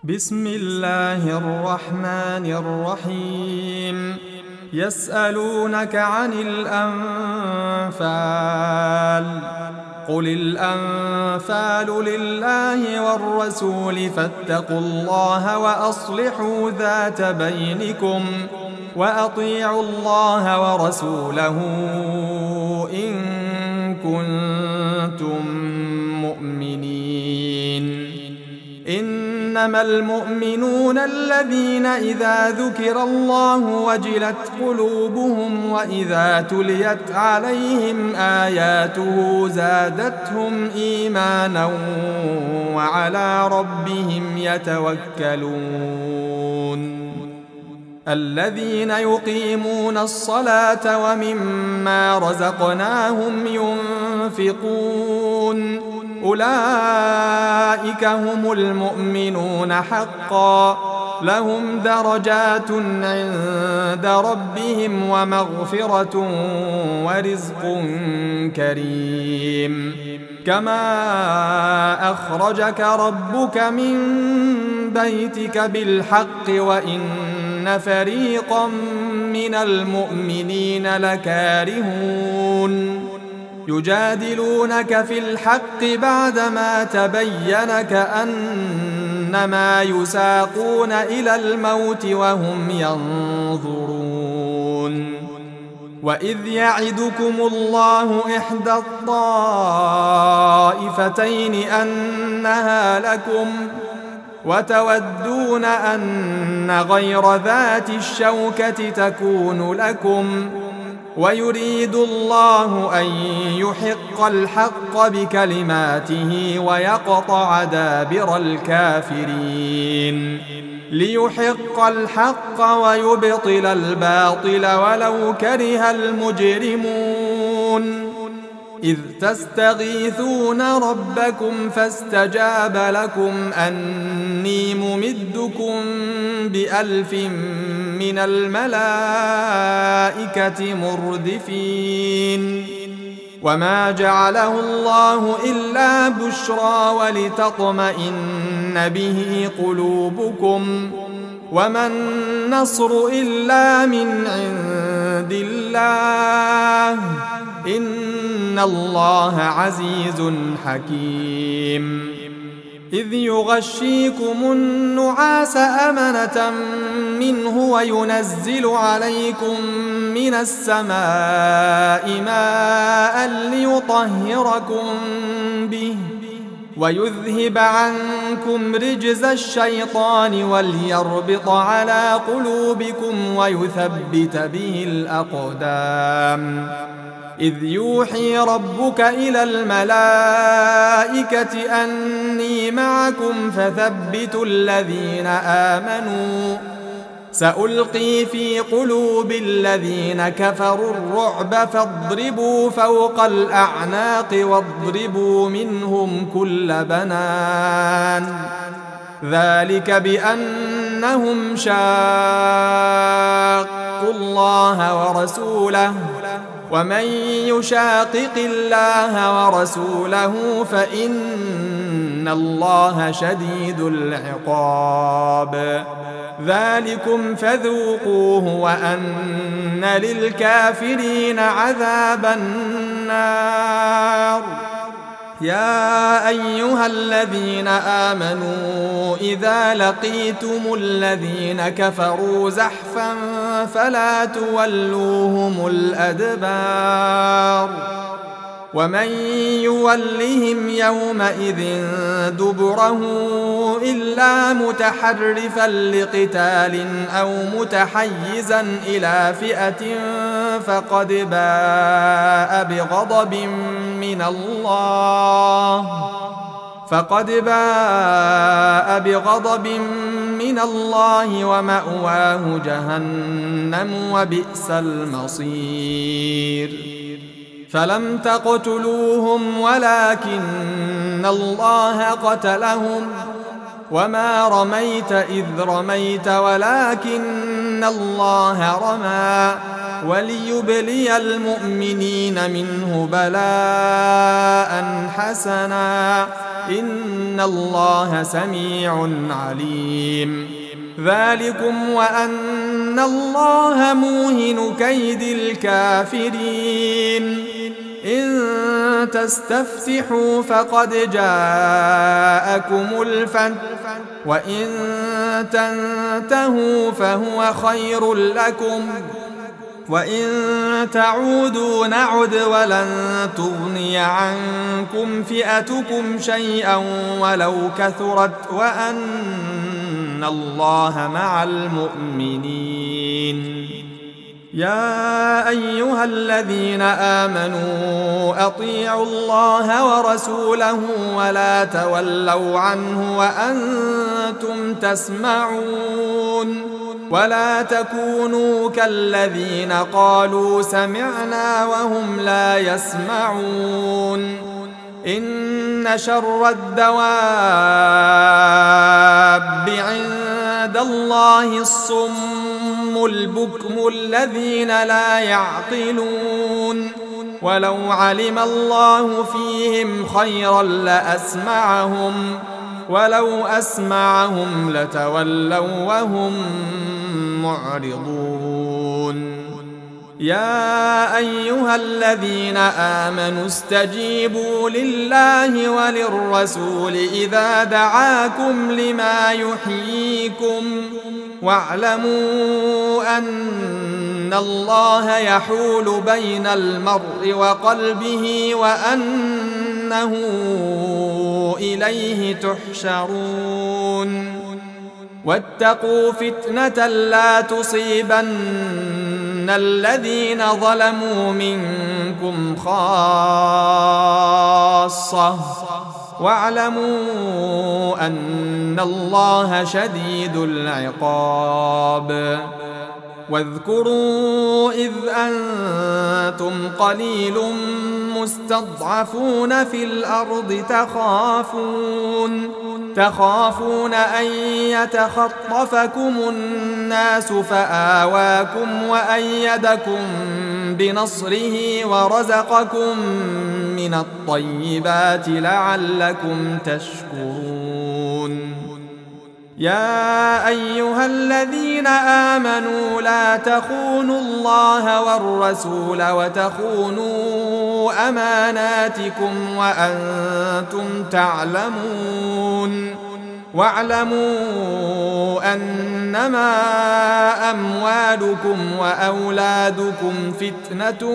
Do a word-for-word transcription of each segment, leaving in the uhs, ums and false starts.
بسم الله الرحمن الرحيم يسألونك عن الأنفال قل الأنفال لله والرسول فاتقوا الله وأصلحوا ذات بينكم وأطيعوا الله ورسوله إن كنتم مؤمنين. إنما المؤمنون الذين إذا ذكر الله وجلت قلوبهم وإذا تليت عليهم آياته زادتهم إيمانا وعلى ربهم يتوكلون. الذين يقيمون الصلاة ومما رزقناهم ينفقون أولئك هم المؤمنون حقا لهم درجات عند ربهم ومغفرة ورزق كريم. كما أخرجك ربك من بيتك بالحق وإن فريقا من المؤمنين لكارهون يجادلونك في الحق بعدما تبين كأنما يساقون إلى الموت وهم ينظرون. وإذ يعدكم الله إحدى الطائفتين أنها لكم وتودون أن غير ذات الشوكة تكون لكم ويريد الله أن يحق الحق بكلماته ويقطع دابر الكافرين ليحق الحق ويبطل الباطل ولو كره المجرمون. إذ تستغيثون ربكم فاستجاب لكم أني ممدكم بألف من الملائكة مردفين. وما جعله الله إلا بشرى ولتطمئن به قلوبكم وما النصر إلا من عند الله إن الله عزيز حكيم. إذ يغشيكم النعاس أمنة منه وينزل عليكم من السماء ماء ليطهركم به ويذهب عنكم رجز الشيطان وليربط على قلوبكم ويثبت به الأقدام. إذ يوحي ربك إلى الملائكة أني معكم فثبتوا الذين آمنوا سألقي في قلوب الذين كفروا الرعب فاضربوا فوق الأعناق واضربوا منهم كل بنان ذلك بأنهم شاقوا الله ورسوله ومن يشاقق الله ورسوله فإن الله شديد العقاب. ذلكم فذوقوه وأن للكافرين عذاب النار. يا أيها الذين آمنوا إذا لقيتم الذين كفروا زحفا فلا تولوهم الأدبار ومن يولهم يومئذ دبره إلا متحرفا لقتال أو متحيزا إلى فئة فقد باء بغضب من الله فقد باء بغضب من الله ومأواه جهنم وبئس المصير. فلم تقتلوهم ولكن الله قتلهم وما رميت إذ رميت ولكن الله رمى وليبلي المؤمنين منه بلاء حسنا إن الله سميع عليم. ذلكم وأن الله موهن كيد الكافرين. إن تستفتحوا فقد جاءكم الفتح وإن تنتهوا فهو خير لكم وإن تعودوا نعد ولن تغني عنكم فئتكم شيئا ولو كثرت وأن الله مع المؤمنين. يا أيها الذين آمنوا أطيعوا الله ورسوله ولا تولوا عنه وأنتم تسمعون ولا تكونوا كالذين قالوا سمعنا وهم لا يسمعون. إن شر الدواب عند الله الصم البكم الذين لا يعقلون. ولو علم الله فيهم خيرا لأسمعهم ولو أسمعهم لتولوا وهم معرضون. يا أيها الذين آمنوا استجيبوا لله وللرسول إذا دعاكم لما يحييكم واعلموا أن الله يحول بين المرء وقلبه وأنه إليه تحشرون. واتقوا فتنة لا تصيبن الذين ظلموا منكم خاصة واعلموا أن الله شديد العقاب. واذكروا إذ أنتم قليل مستضعفون في الأرض تخافون تخافون أن يتخطفكم الناس فآواكم وأيدكم بنصره ورزقكم من الطيبات لعلكم تشكرون. يا أيها الذين آمنوا لا تخونوا الله والرسول وتخونوا أماناتكم وأنتم تعلمون. واعلموا أنما أموالكم وأولادكم فتنة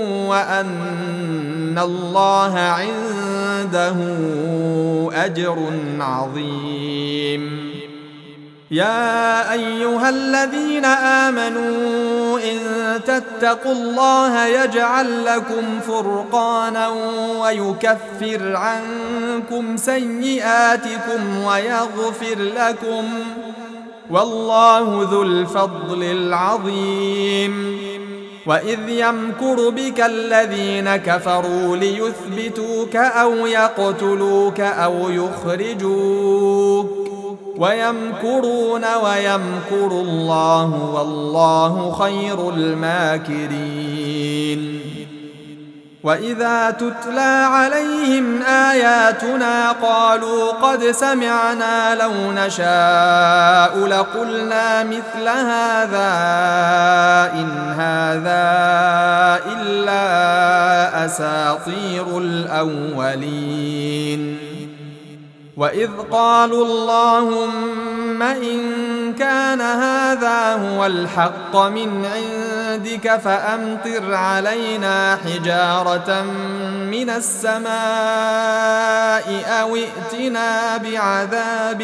وأن الله عنده أجر عظيم. يا أيها الذين آمنوا إن تتقوا الله يجعل لكم فرقانا ويكفر عنكم سيئاتكم ويغفر لكم والله ذو الفضل العظيم. وإذ يمكر بك الذين كفروا ليثبتوك أو يقتلوك أو يخرجوك ويمكرون ويمكر الله والله خير الماكرين. وإذا تتلى عليهم آياتنا قالوا قد سمعنا لو نشاء لقلنا مثل هذا إن هذا إلا أساطير الأولين. وإذ قالوا اللهم إن كان هذا هو الحق من عندك فأمطر علينا حجارة من السماء أو ائتنا بعذاب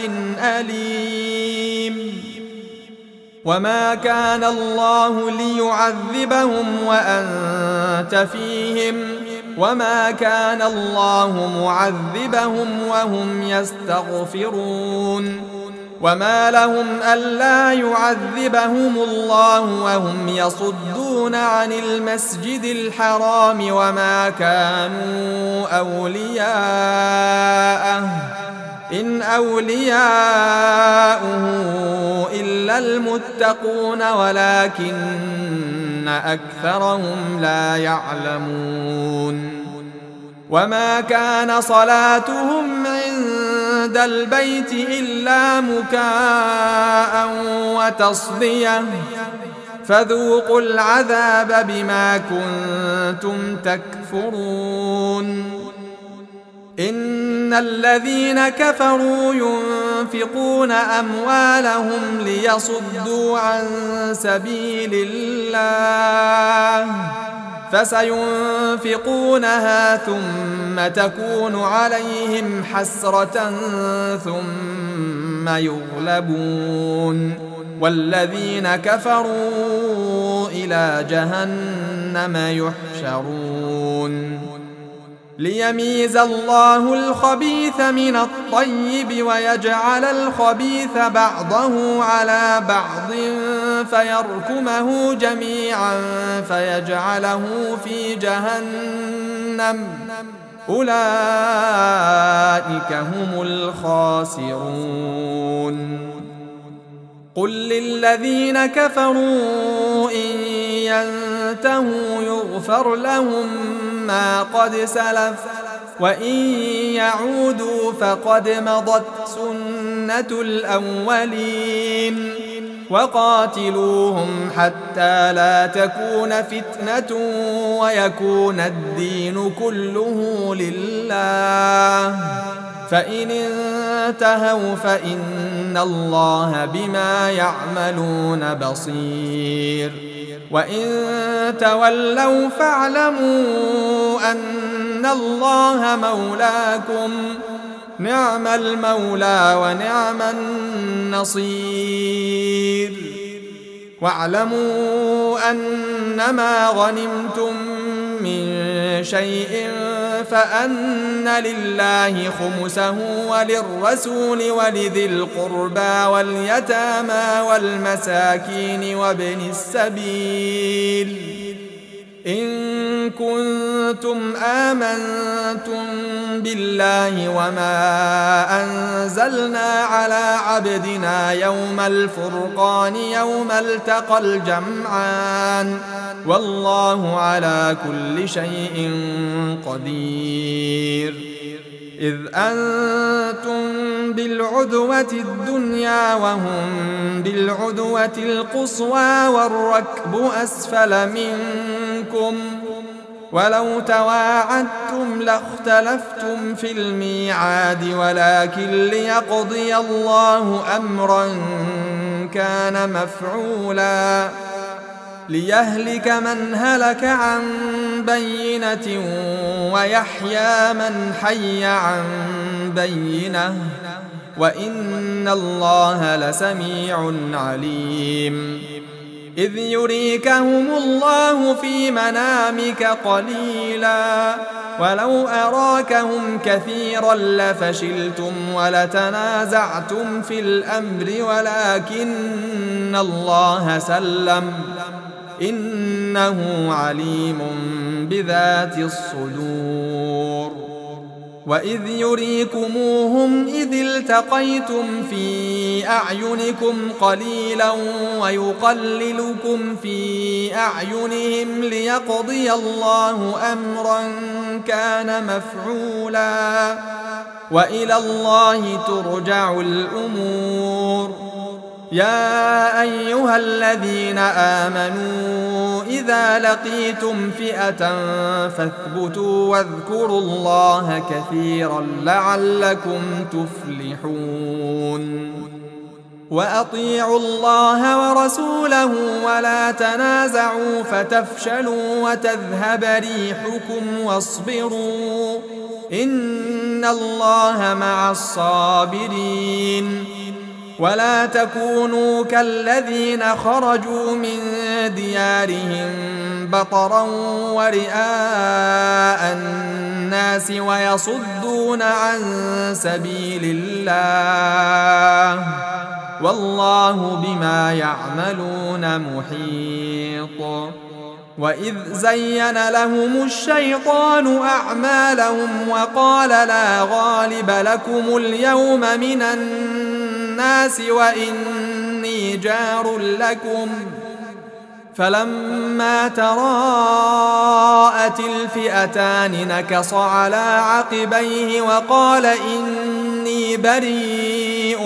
أليم. وما كان الله ليعذبهم وأنت فيهم وما كان الله معذبهم وهم يستغفرون. وما لهم ألا يعذبهم الله وهم يصدون عن المسجد الحرام وما كانوا أولياءه إن أولياؤه إلا المتقون ولكن أكثرهم لا يعلمون وما كان صلاتهم عند البيت إلا مكاء وتصدية فذوقوا العذاب بما كنتم تكفرون إن الذين كفروا ينفقون أموالهم ليصدوا عن سبيل الله فسينفقونها ثم تكون عليهم حسرة ثم يغلبون والذين كفروا إلى جهنم يحشرون ليميز الله الخبيث من الطيب ويجعل الخبيث بعضه على بعض فيركمه جميعا فيجعله في جهنم أولئك هم الخاسرون قل للذين كفروا إن ينتهوا يغفر لهم ما قد سلف وإن يعودوا فقد مضت سنة الأولين وقاتلوهم حتى لا تكون فتنة ويكون الدين كله لله فإن انتهوا فإن الله بما يعملون بصير وإن تولوا فاعلموا أن الله مولاكم نعم المولى ونعم النصير واعلموا أنما غنمتم من شيء فأن لله خمسه وللرسول ولذي القربى واليتامى والمساكين وابن السبيل إن كنتم آمنتم بالله وما أنزلنا على عبدنا يوم الفرقان يوم التقى الجمعان والله على كل شيء قدير إذ أنتم بالعدوة الدنيا وهم بالعدوة القصوى والركب أسفل منكم ولو تواعدتم لاختلفتم في الميعاد ولكن ليقضي الله أمرا كان مفعولا ليهلك من هلك عن بينة ويحيى من حي عن بينة وإن الله لسميع عليم إذ يريكهم الله في منامك قليلا ولو أراكهم كثيرا لفشلتم ولتنازعتم في الأمر ولكن الله سلم إنه عليم بذات الصدور وإذ يريكموهم إذ التقيتم في أعينكم قليلا ويقللكم في أعينهم ليقضي الله أمرا كان مفعولا وإلى الله ترجع الأمور يا أيها الذين آمنوا إذا لقيتم فئة فاثبتوا واذكروا الله كثيرا لعلكم تفلحون وأطيعوا الله ورسوله ولا تنازعوا فتفشلوا وتذهب ريحكم واصبروا إن الله مع الصابرين ولا تكونوا كالذين خرجوا من ديارهم بطرا ورئاء الناس ويصدون عن سبيل الله والله بما يعملون محيط وإذ زين لهم الشيطان أعمالهم وقال لا غالب لكم اليوم من الناس وإني إني جار لكم فلما تراءت الفئتان نكص على عقبيه وقال إني بريء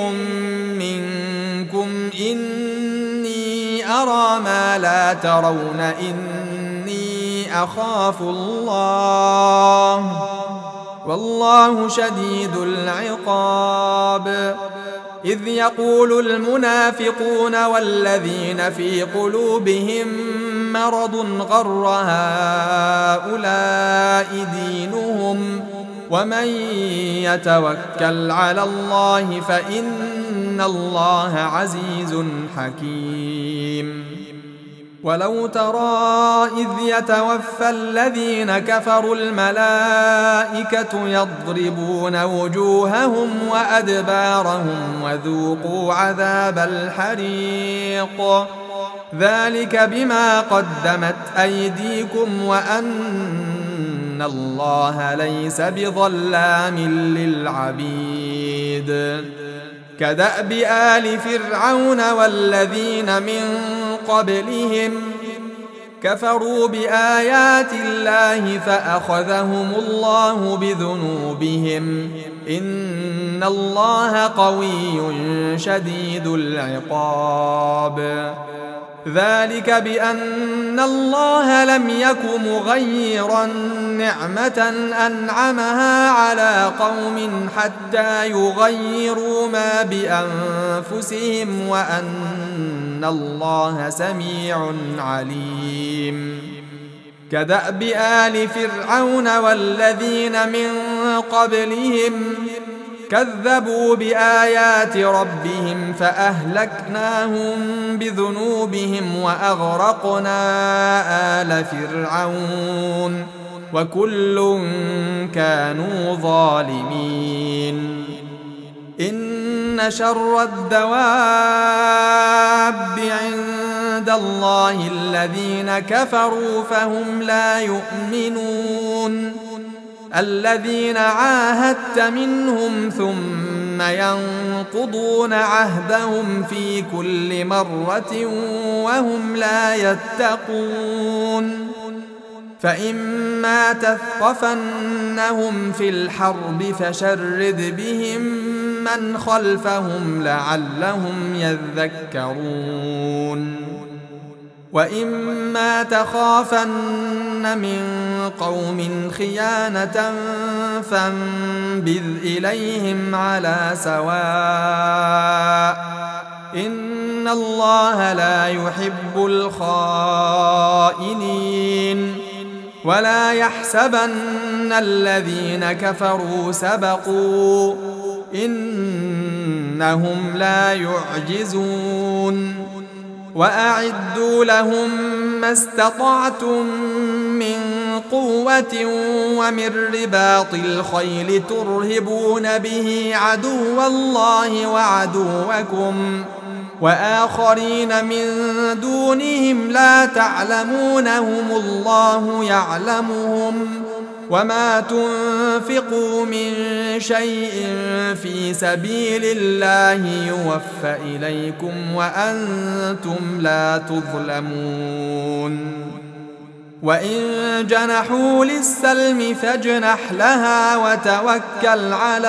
منكم إني أرى ما لا ترون إني أخاف الله والله شديد العقاب. إذ يقول المنافقون والذين في قلوبهم مرض غر هؤلاء دينهم ومن يتوكل على الله فإن الله عزيز حكيم. ولو ترى إذ يتوفى الذين كفروا الملائكة يضربون وجوههم وأدبارهم وذوقوا عذاب الحريق ذلك بما قدمت أيديكم وأن الله ليس بظلام للعبيد. كدأب آل فرعون والذين من قبلهم كفروا بآيات الله فأخذهم الله بذنوبهم إن الله قوي شديد العقاب. ذلك بأن الله لم يك مغيرا نعمة أنعمها على قوم حتى يغيروا ما بأنفسهم وأن الله سميع عليم. كدأب آل فرعون والذين من قبلهم كذبوا بآيات ربهم فأهلكناهم بذنوبهم وأغرقنا آل فرعون وكل كانوا ظالمين. إن شر الدواب عند الله الذين كفروا فهم لا يؤمنون الذين عاهدت منهم ثم ينقضون عهدهم في كل مرة وهم لا يتقون. فإما تثقفنهم في الحرب فشرد بهم من خلفهم لعلهم يذكرون. وإما تخافن من قوم خيانة فانبذ إليهم على سواء إن الله لا يحب الخائنين. ولا يحسبن الذين كفروا سبقوا إنهم لا يعجزون. وأعدوا لهم ما استطعتم من قوة ومن رباط الخيل ترهبون به عدو الله وعدوكم وآخرين من دونهم لا تعلمونهم الله يعلمهم وما تنفقوا من شيء في سبيل الله يوفى إليكم وأنتم لا تظلمون. وإن جنحوا للسلم فاجنح لها وتوكل على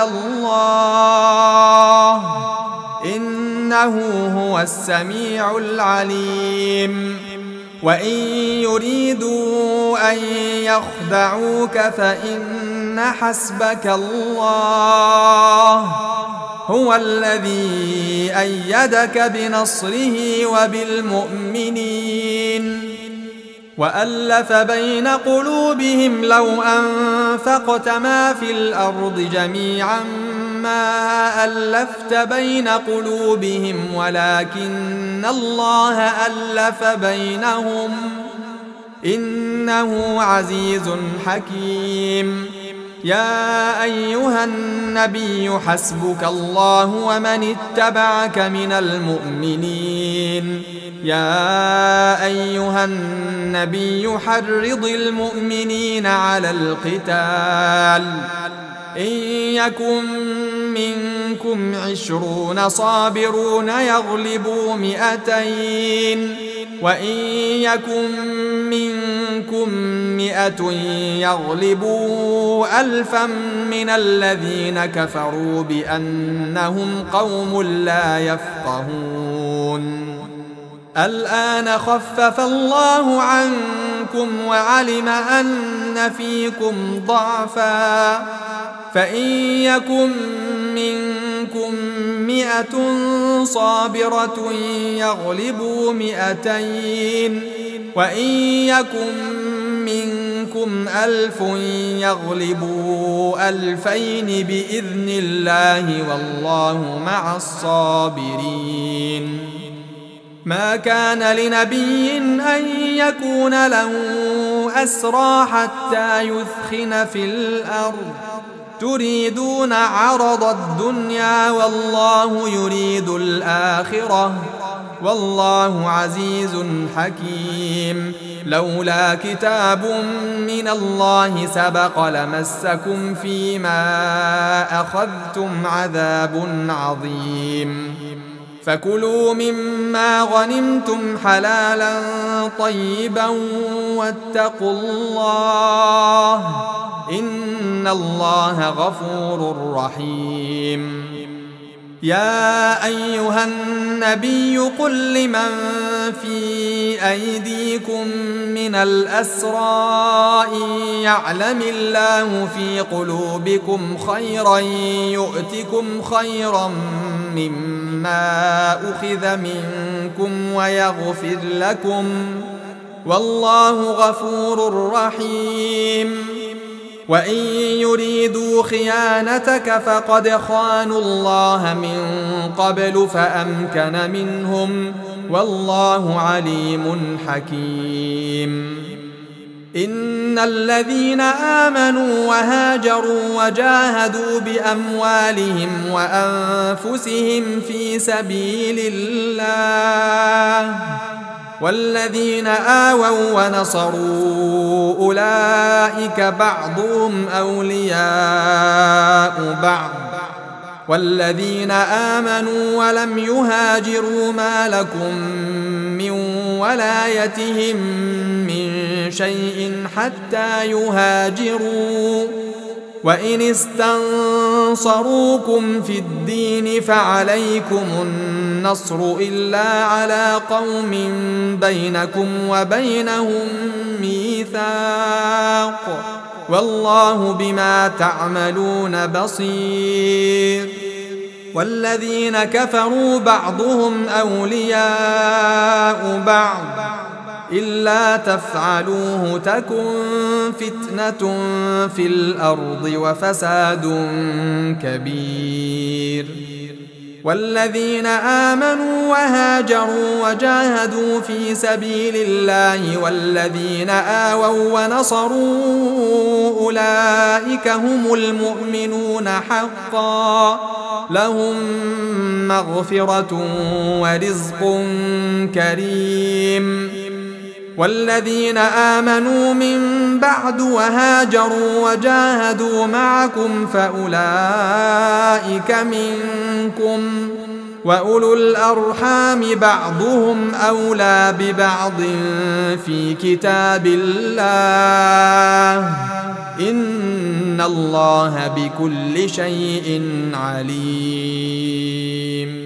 الله إنه هو السميع العليم. وإن يريدوا أن يخدعوك فإن حسبك الله هو الذي أيدك بنصره وبالمؤمنين وألف بين قلوبهم لو أنفقت ما في الأرض جميعا ما ألفت بين قلوبهم ولكن الله ألف بينهم إنه عزيز حكيم. يا أيها النبي حسبك الله ومن اتبعك من المؤمنين. يا أيها النبي حرض المؤمنين على القتال إن يكن منكم عشرون صابرون يغلبوا مئتين وإن يكن منكم مئة يغلبوا ألفا من الذين كفروا بأنهم قوم لا يفقهون الآن خفف الله عنكم وعلم أن فيكم ضعفا فإن يكن منكم مئة صابرة يغلبوا مئتين وإن يكن منكم ألف يغلبوا ألفين بإذن الله والله مع الصابرين ما كان لنبي أن يكون له أسرى حتى يثخن في الأرض تريدون عرض الدنيا والله يريد الآخرة والله عزيز حكيم لولا كتاب من الله سبق لمسكم فيما أخذتم عذاب عظيم فكلوا مما غنمتم حلالا طيبا واتقوا الله إن الله غفور رحيم يا أيها النبي قل لمن في أيديكم من الأسرى إن يعلم الله في قلوبكم خيرا يؤتكم خيرا مما أخذ منكم ويغفر لكم والله غفور رحيم وإن يريدوا خيانتك فقد خانوا الله من قبل فأمكن منهم والله عليم حكيم إن الذين آمنوا وهاجروا وجاهدوا بأموالهم وأنفسهم في سبيل الله والذين آووا ونصروا أولئك بعضهم أولياء بعض والذين آمنوا ولم يهاجروا ما لكم من ولايتهم من شيء حتى يهاجروا وإن استنصروكم في الدين فعليكم النصر إلا على قوم بينكم وبينهم ميثاق والله بما تعملون بصير والذين كفروا بعضهم أولياء بعض إلا تفعلوه تكن فتنة في الأرض وفساد كبير والذين آمنوا وهاجروا وجاهدوا في سبيل الله والذين آووا ونصروا أولئك هم المؤمنون حقا لهم مغفرة ورزق كريم والذين آمنوا من بعد وهاجروا وجاهدوا معكم فأولئك منكم وأولو الأرحام بعضهم أولى ببعض في كتاب الله إن الله بكل شيء عليم